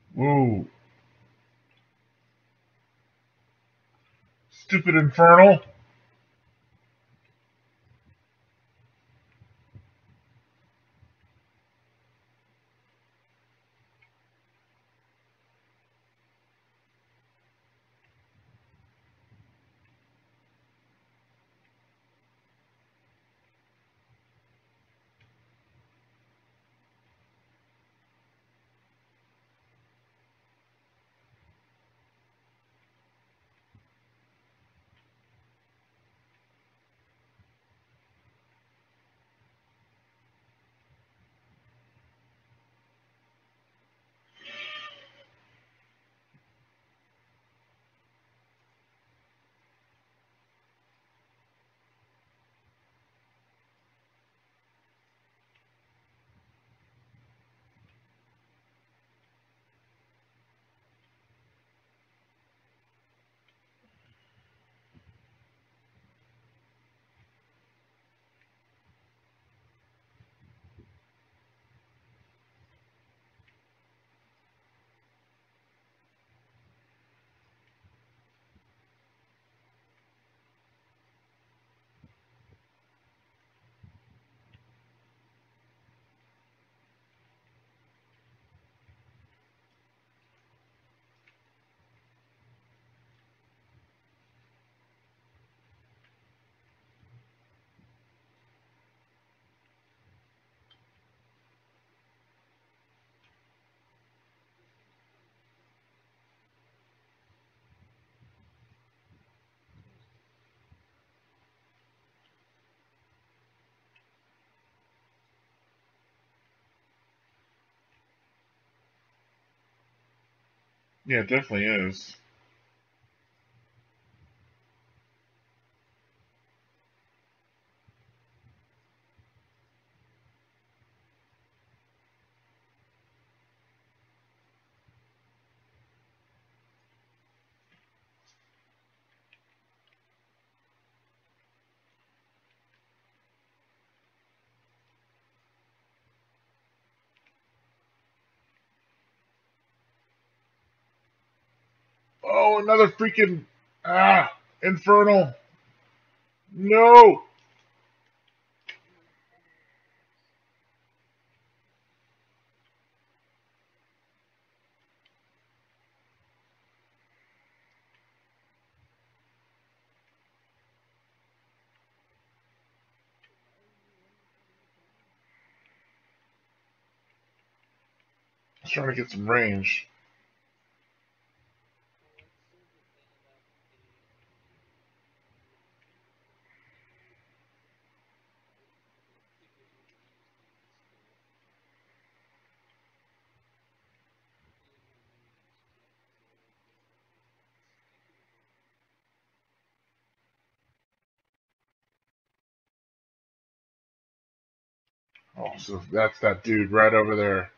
Whoa. Stupid Infernal. Yeah, it definitely is. Oh, another freaking Infernal. No. I was trying to get some range. Oh, so that's that dude right over there.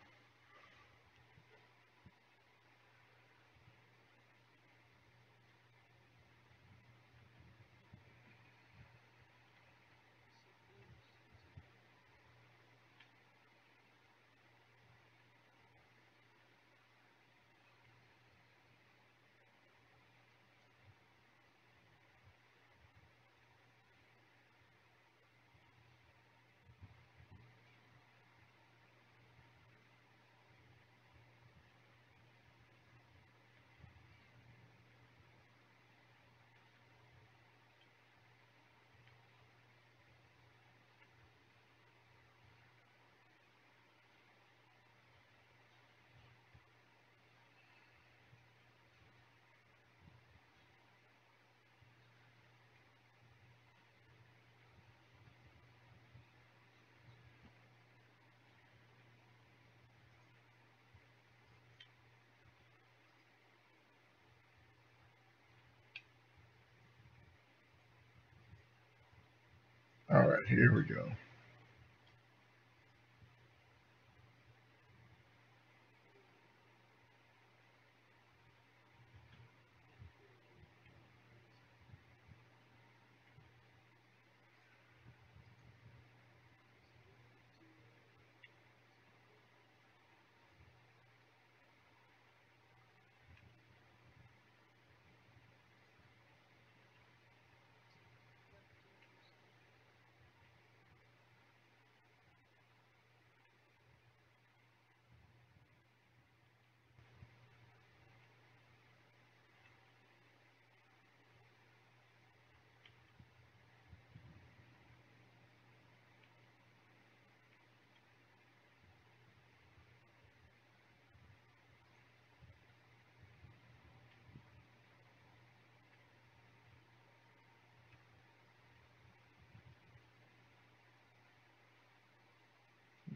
All right, here we go.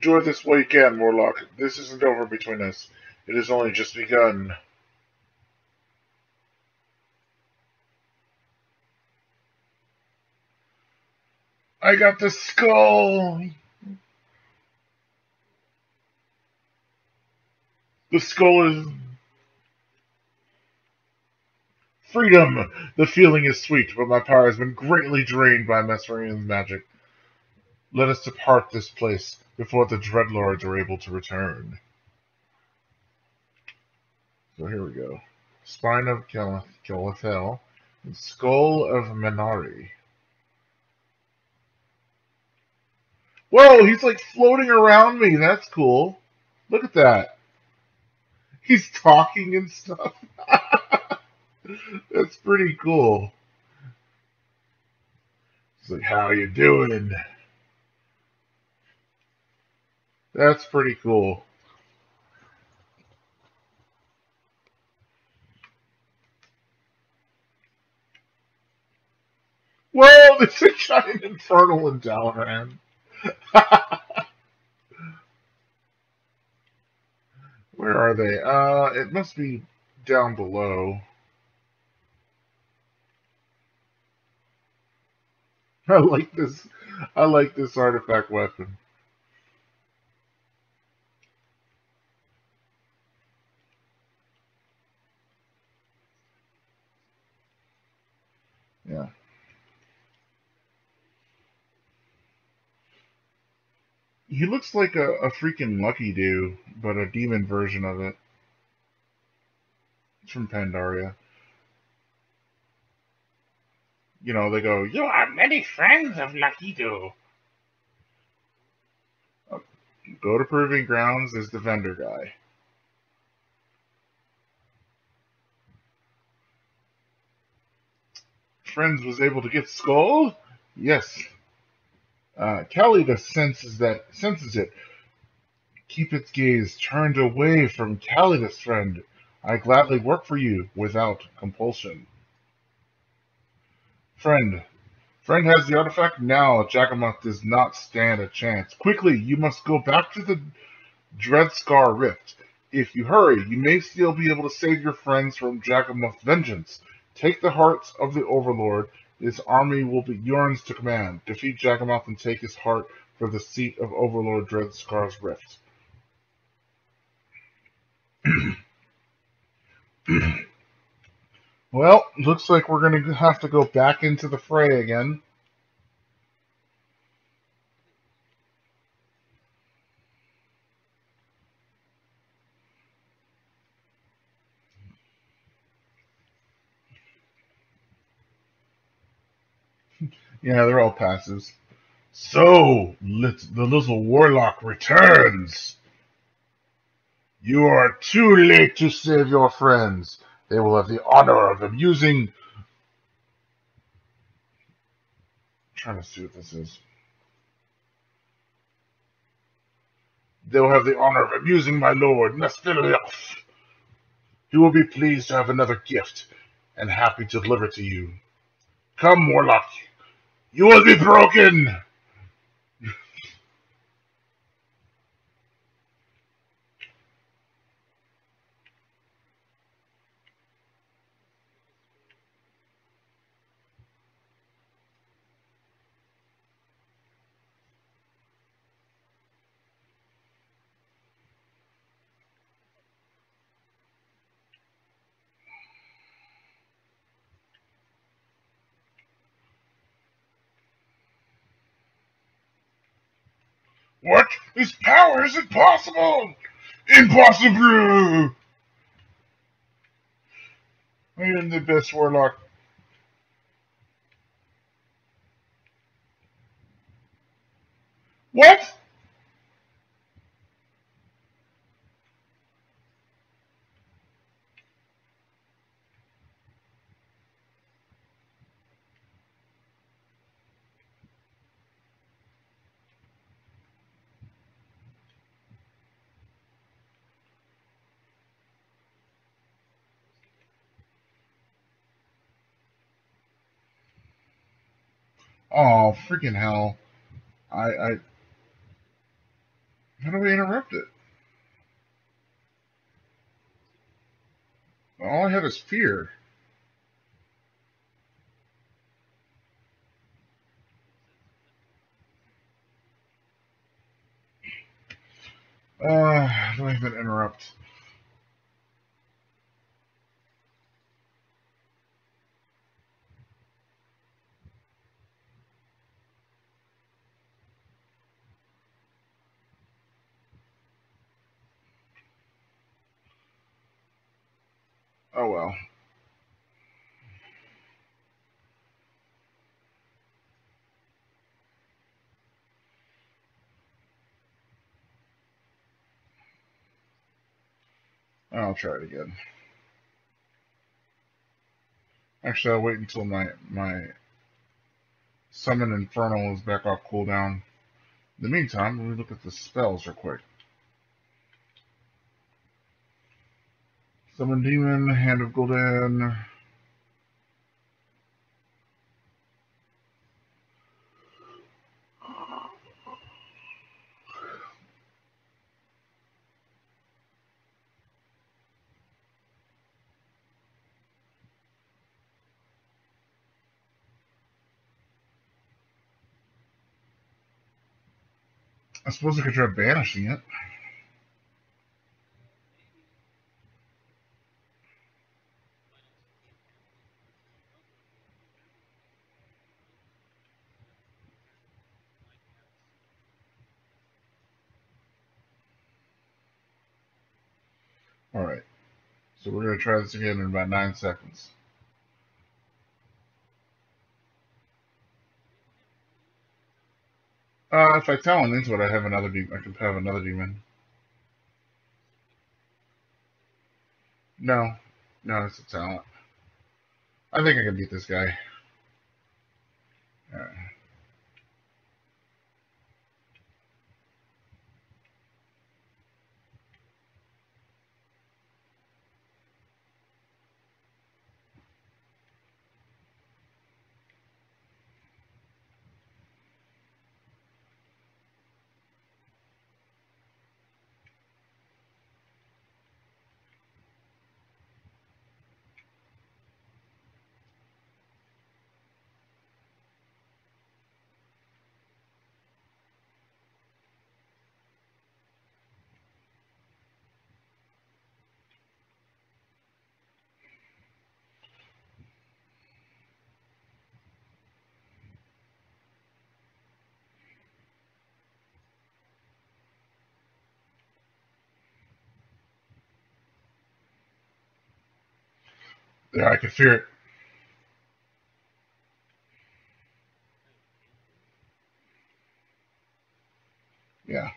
Enjoy this while you can, Warlock. This isn't over between us. It has only just begun. I got the skull! The skull is... Freedom! The feeling is sweet, but my power has been greatly drained by Mesmerian's magic. Let us depart this place before the Dreadlords are able to return. So here we go. Spine of Galithel and Skull of Minari. Whoa, he's like floating around me. That's cool. Look at that. He's talking and stuff. That's pretty cool. He's like, how you doing? That's pretty cool. Whoa, there's a giant infernal in Dalaran. Where are they? It must be down below. I like this. I like this artifact weapon. Yeah. He looks like a freaking Lucky Do, but a demon version of it. It's from Pandaria. You know, they go, you are many friends of Lucky Do. Go to Proving Grounds, there's the vendor guy. Friends was able to get Skull? Yes. Calida senses it. Keep its gaze turned away from Calida's friend. I gladly work for you without compulsion. Friend has the artifact now. Jagamoth does not stand a chance. Quickly, you must go back to the Dreadscar Rift. If you hurry, you may still be able to save your friends from Jagamoth's vengeance. Take the hearts of the Overlord. His army will be yours to command. Defeat Jagamoth and take his heart for the seat of Overlord Dreadscar's Rift. Well, looks like we're going to have to go back into the fray again. Yeah, they're all passives. So, the little warlock returns. You are too late to save your friends. They will have the honor of amusing... I'm trying to see what this is. They will have the honor of amusing my lord, Nesphilioth. He will be pleased to have another gift, and happy to deliver to you. Come, warlock. You will be broken! What? This power is impossible! Impossible! I am the best warlock. What? Oh, freaking hell. I How do we interrupt it? All I have is fear. How do I even interrupt? Oh well. I'll try it again. Actually, I'll wait until my Summon Infernal is back off cooldown. In the meantime, let me look at the spells real quick. Summon Demon, Hand of Gul'dan. I suppose I could try banishing it. Alright. So we're going to try this again in about 9 seconds. If I talent into it, I have another demon. I can have another demon. No. No, it's a talent. I think I can beat this guy. Yeah, I can fear it. Yeah.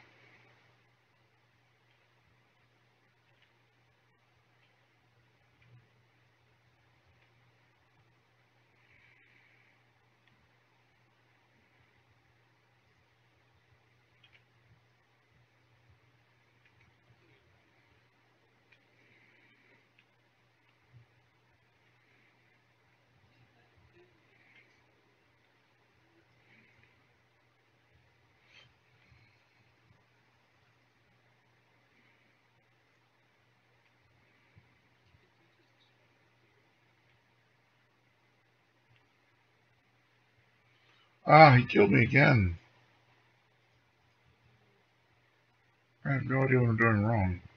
He killed me again. I have no idea what I'm doing wrong.